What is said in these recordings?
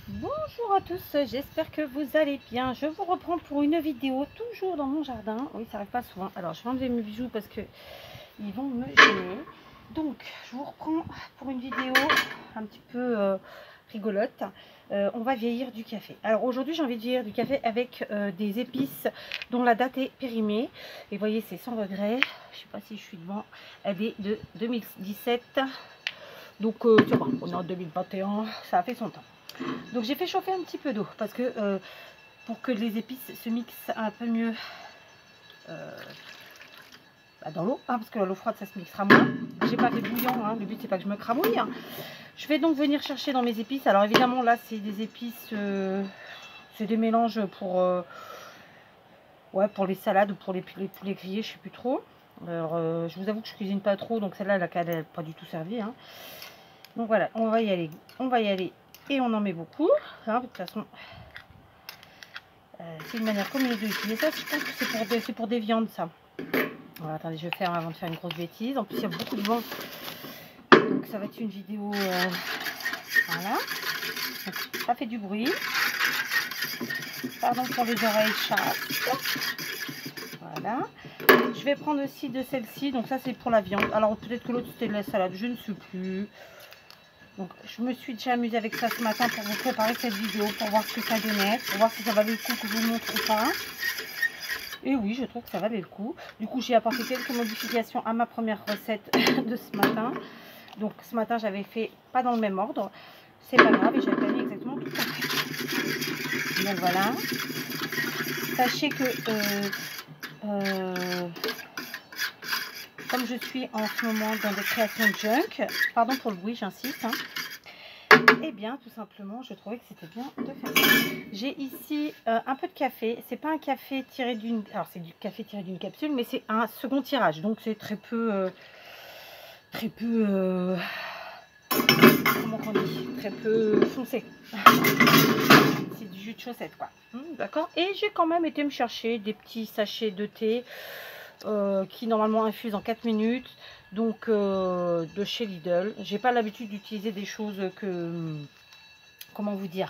Bonjour à tous, j'espère que vous allez bien. Je vous reprends pour une vidéo toujours dans mon jardin. Oui, ça arrive pas souvent. Alors, je vais enlever mes bijoux parce que ils vont me gêner. Donc, je vous reprends pour une vidéo un petit peu rigolote. On va vieillir du café. Alors, aujourd'hui, j'ai envie de vieillir du café avec des épices dont la date est périmée. Et vous voyez, c'est sans regret. Je sais pas si je suis devant. Elle est de 2017. Donc, ça va, on est en 2021. Ça a fait son temps. Donc j'ai fait chauffer un petit peu d'eau parce que pour que les épices se mixent un peu mieux dans l'eau, hein, parce que l'eau froide ça se mixera moins. J'ai pas fait bouillant, hein, le but c'est pas que je me cramouille. Hein. Je vais donc venir chercher dans mes épices. Alors évidemment là c'est des épices, c'est des mélanges pour ouais, pour les salades ou pour les poulets grillés, je sais plus trop. Alors je vous avoue que je cuisine pas trop, donc celle-là elle n'a pas du tout servi. Hein. Donc voilà, on va y aller et on en met beaucoup. Hein, de toute façon. C'est une manière commune d'utiliser ça. Je pense que c'est pour des viandes, ça. Voilà, attendez, je ferme avant de faire une grosse bêtise. En plus, il y a beaucoup de vent. Donc, ça va être une vidéo... voilà. Donc, ça fait du bruit. Pardon pour les oreilles chastes. Voilà. Je vais prendre aussi de celle-ci. Donc, ça, c'est pour la viande. Alors, peut-être que l'autre, c'était de la salade. Je ne sais plus. Donc, je me suis déjà amusée avec ça ce matin pour vous préparer cette vidéo, pour voir ce que ça donnait, pour voir si ça valait le coup que je vous montre ou pas. Et oui, je trouve que ça valait le coup. Du coup, j'ai apporté quelques modifications à ma première recette de ce matin. Donc, ce matin, j'avais fait pas dans le même ordre. C'est pas grave et j'ai pas mis exactement tout pareil. Donc, voilà. Sachez que... comme je suis en ce moment dans des créations de junk, pardon pour le bruit, j'insiste, hein, et bien tout simplement je trouvais que c'était bien de faire ça. J'ai ici un peu de café. C'est pas un café tiré d'une... Alors c'est du café tiré d'une capsule, mais c'est un second tirage. Donc c'est très peu... comment on dit, très peu foncé. C'est du jus de chaussette quoi. D'accord. Et j'ai quand même été me chercher des petits sachets de thé qui normalement infusent en 4 minutes. Donc de chez Lidl. J'ai pas l'habitude d'utiliser des choses que... comment vous dire,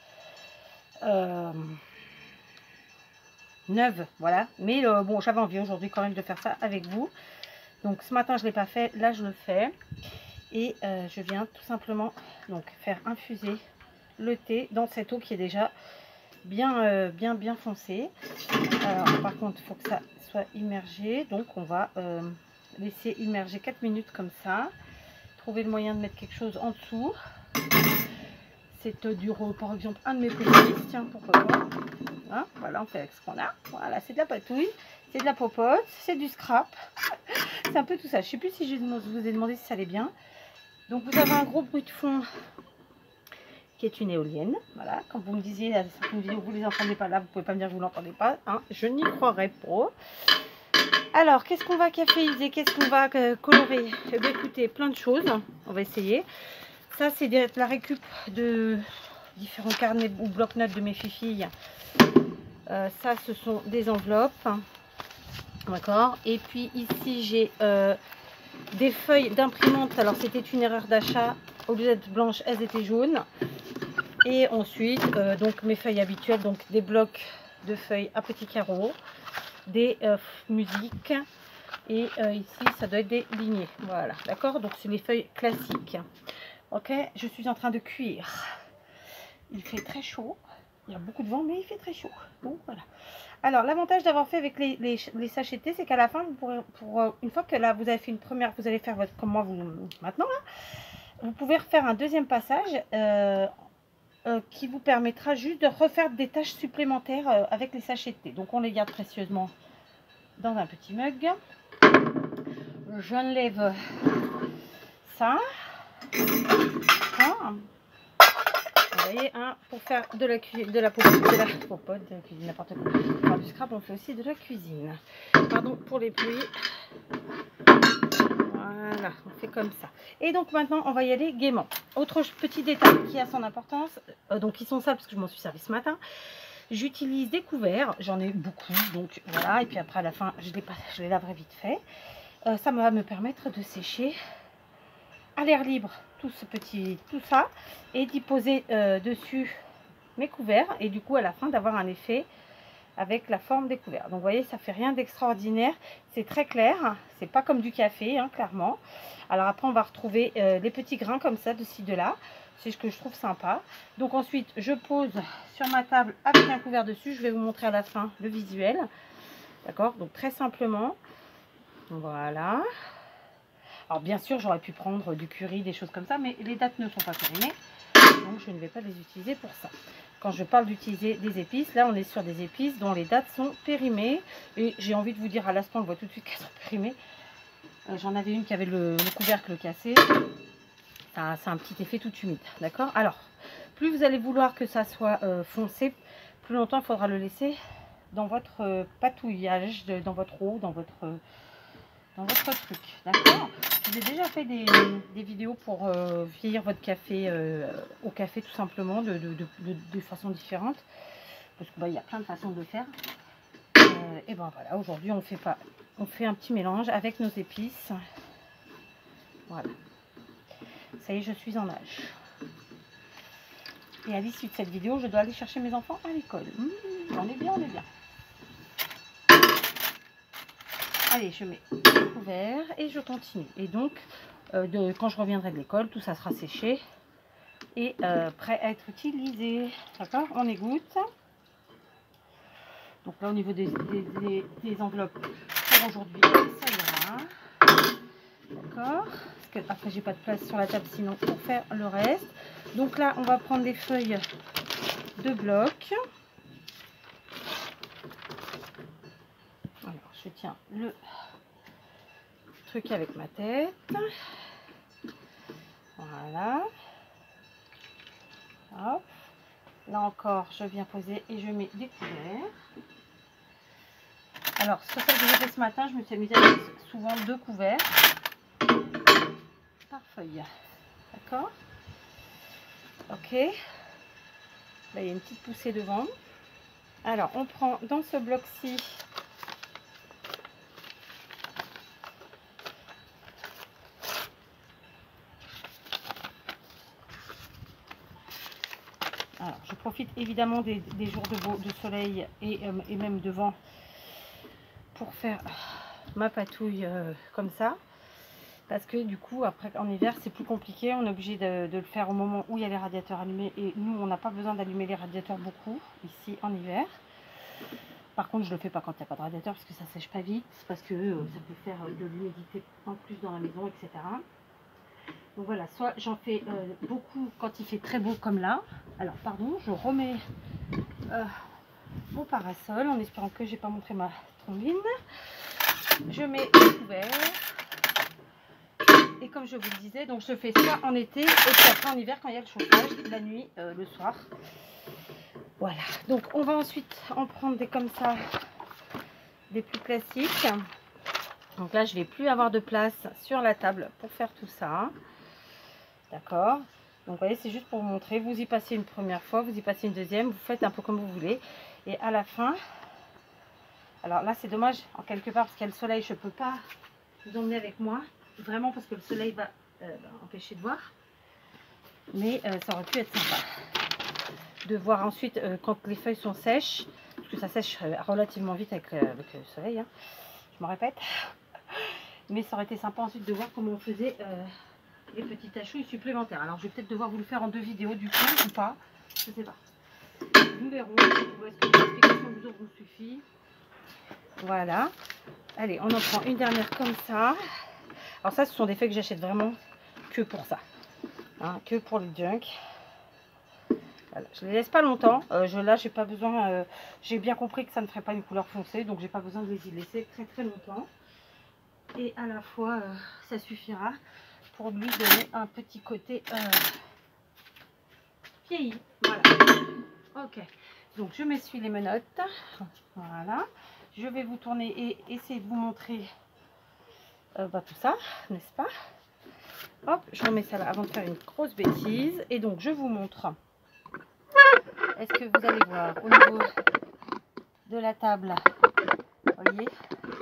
neuve, voilà. Mais bon, j'avais envie aujourd'hui quand même de faire ça avec vous. Donc ce matin je l'ai pas fait, là je le fais. Et je viens tout simplement donc faire infuser le thé dans cette eau qui est déjà bien bien foncée. Alors par contre il faut que ça soit immergé, donc on va laisser immerger 4 minutes comme ça. Trouver le moyen de mettre quelque chose en dessous. C'est par exemple un de mes petits, tiens pourquoi pas. Hein, voilà, on fait avec ce qu'on a. Voilà, c'est de la patouille, c'est de la popote, c'est du scrap. C'est un peu tout ça. Je ne sais plus si je vous ai demandé si ça allait bien. Donc vous avez un gros bruit de fond qui est une éolienne. Voilà, quand vous me disiez à certaines vidéos vous ne les entendez pas là, vous ne pouvez pas me dire que vous ne l'entendez pas. Hein, je n'y croirais pas. Alors, qu'est-ce qu'on va caféiser? Qu'est-ce qu'on va colorer? Eh bien, écoutez, plein de choses. On va essayer. Ça, c'est la récup de différents carnets ou bloc-notes de mes filles. Ça, ce sont des enveloppes. D'accord. Et puis ici, j'ai des feuilles d'imprimante. Alors, c'était une erreur d'achat. Au lieu d'être blanches, elles étaient jaunes. Et ensuite, donc mes feuilles habituelles. Donc, des blocs de feuilles à petits carreaux. Des musiques. Et ici, ça doit être des lignées. Voilà. D'accord. Donc, c'est les feuilles classiques. Ok. Je suis en train de cuire. Il fait très chaud. Il y a beaucoup de vent, mais il fait très chaud. Donc, voilà. Alors, l'avantage d'avoir fait avec les sachets de thé, c'est qu'à la fin, vous pourrez, une fois que là, vous avez fait une première, vous allez faire votre, comme moi, maintenant, là, vous pouvez refaire un deuxième passage qui vous permettra juste de refaire des tâches supplémentaires avec les sachets de thé. Donc, on les garde précieusement dans un petit mug. J'enlève ça. Vous voyez, hein, pour faire de la cuisine, de la popote, de la cuisine, n'importe quoi. Pour du scrap, on fait aussi de la cuisine. Pardon pour les pluies. Voilà, on fait comme ça. Et donc maintenant, on va y aller gaiement. Autre petit détail qui a son importance, donc ils sont sales parce que je m'en suis servi ce matin. J'utilise des couverts, j'en ai beaucoup, donc voilà. Et puis après, à la fin, je les laverai vite fait. Ça va me permettre de sécher à l'air libre, tout ça et d'y poser dessus mes couverts et du coup à la fin d'avoir un effet avec la forme des couverts. Donc vous voyez, ça fait rien d'extraordinaire, c'est très clair, c'est pas comme du café hein, clairement. Alors après on va retrouver les petits grains comme ça de ci de là, c'est ce que je trouve sympa. Donc ensuite je pose sur ma table avec un couvert dessus, je vais vous montrer à la fin le visuel, d'accord. Donc très simplement, voilà. Alors bien sûr j'aurais pu prendre du curry, des choses comme ça, mais les dattes ne sont pas périmées, donc je ne vais pas les utiliser pour ça. Quand je parle d'utiliser des épices, là on est sur des épices dont les dattes sont périmées. Et j'ai envie de vous dire à l'instant, on voit tout de suite qu'elles sont périmées. J'en avais une qui avait le couvercle cassé. Ça a un petit effet tout humide, d'accord. Alors, plus vous allez vouloir que ça soit foncé, plus longtemps il faudra le laisser dans votre patouillage, dans votre eau, dans votre truc, d'accord. Je vous ai déjà fait des vidéos pour vieillir votre café au café tout simplement de façon différente, parce que il y a plein de façons de le faire. Et ben voilà, aujourd'hui on fait un petit mélange avec nos épices. Voilà, ça y est, je suis en âge. Et à l'issue de cette vidéo, je dois aller chercher mes enfants à l'école. On est bien, on est bien. Allez, je mets le couvert et je continue. Et donc, quand je reviendrai de l'école, tout ça sera séché et prêt à être utilisé. D'accord, on égoutte. Donc là, au niveau des enveloppes, pour aujourd'hui, ça ira. D'accord, parce que après, j'ai pas de place sur la table sinon pour faire le reste. Donc là, on va prendre des feuilles de bloc. Alors, je tiens le truc avec ma tête. Voilà. Hop. Là encore, je viens poser et je mets des couverts. Alors, sur celle que j'ai fait ce matin, je me suis amusée à mettre souvent 2 couverts par feuille. D'accord. Ok. Là, il y a une petite poussée devant. Alors, on prend dans ce bloc-ci alors, je profite évidemment des jours de soleil et même de vent pour faire ma patouille comme ça. Parce que du coup, après en hiver, c'est plus compliqué. On est obligé de le faire au moment où il y a les radiateurs allumés. Et nous, on n'a pas besoin d'allumer les radiateurs beaucoup ici en hiver. Par contre, je ne le fais pas quand il n'y a pas de radiateur parce que ça sèche pas vite. Parce que ça peut faire de l'humidité en plus dans la maison, etc. Donc voilà, soit j'en fais beaucoup quand il fait très beau comme là. Alors pardon, je remets mon parasol en espérant que j'ai pas montré ma trombine. Je mets le couvert. Et comme je vous le disais, donc je fais soit en été et puis après en hiver quand il y a le chauffage, la nuit, le soir. Voilà, donc on va ensuite en prendre des comme ça, des plus classiques. Donc là, je vais plus avoir de place sur la table pour faire tout ça. D'accord. Donc vous voyez, c'est juste pour vous montrer. Vous y passez une première fois, vous y passez une deuxième, vous faites un peu comme vous voulez. Et à la fin, alors là c'est dommage en quelque part parce qu'il y a le soleil, je ne peux pas vous emmener avec moi. Vraiment parce que le soleil va empêcher de voir. Mais ça aurait pu être sympa. De voir ensuite quand les feuilles sont sèches. Parce que ça sèche relativement vite avec le soleil. Hein, je me répète. Mais ça aurait été sympa ensuite de voir comment on faisait... les petits tachouilles supplémentaires. Alors je vais peut-être devoir vous le faire en 2 vidéos du coup ou pas, je sais pas. Nous verrons. Ou est-ce que l'explication vous suffit? Voilà. Allez, on en prend une dernière comme ça. Alors ça, ce sont des feuilles que j'achète vraiment que pour ça, hein, que pour le junk. Voilà. Je les laisse pas longtemps. Là, j'ai pas besoin. J'ai bien compris que ça ne ferait pas une couleur foncée, donc j'ai pas besoin de les y laisser très très longtemps. Et à la fois, ça suffira pour lui donner un petit côté vieilli. Voilà. Ok. Donc je m'essuie les menottes. Voilà. Je vais vous tourner et essayer de vous montrer tout ça, n'est-ce pas? Hop, je remets ça là avant de faire une grosse bêtise. Et donc je vous montre. Est-ce que vous allez voir au niveau de la table? Voyez?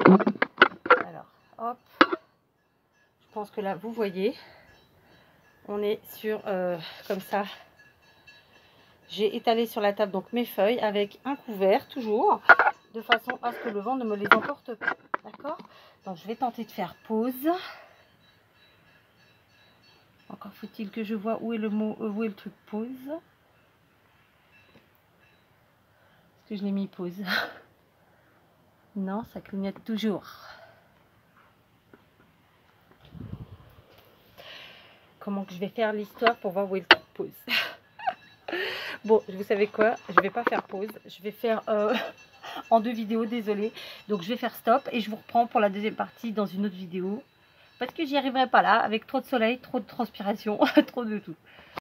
Alors, hop. Je pense que là, vous voyez. on est sur comme ça. J'ai étalé sur la table donc mes feuilles avec un couvert toujours, de façon à ce que le vent ne me les emporte pas. D'accord? Donc je vais tenter de faire pause. Encore faut-il que je vois où est le mot, où est le truc pause. Est-ce que je l'ai mis pause? Non, ça clignote toujours. Comment que je vais faire l'histoire pour voir où est le truc pause? Bon, vous savez quoi? Je vais pas faire pause. Je vais faire en 2 vidéos, désolée. Donc je vais faire stop et je vous reprends pour la deuxième partie dans une autre vidéo. Parce que j'y arriverai pas là, avec trop de soleil, trop de transpiration, trop de tout.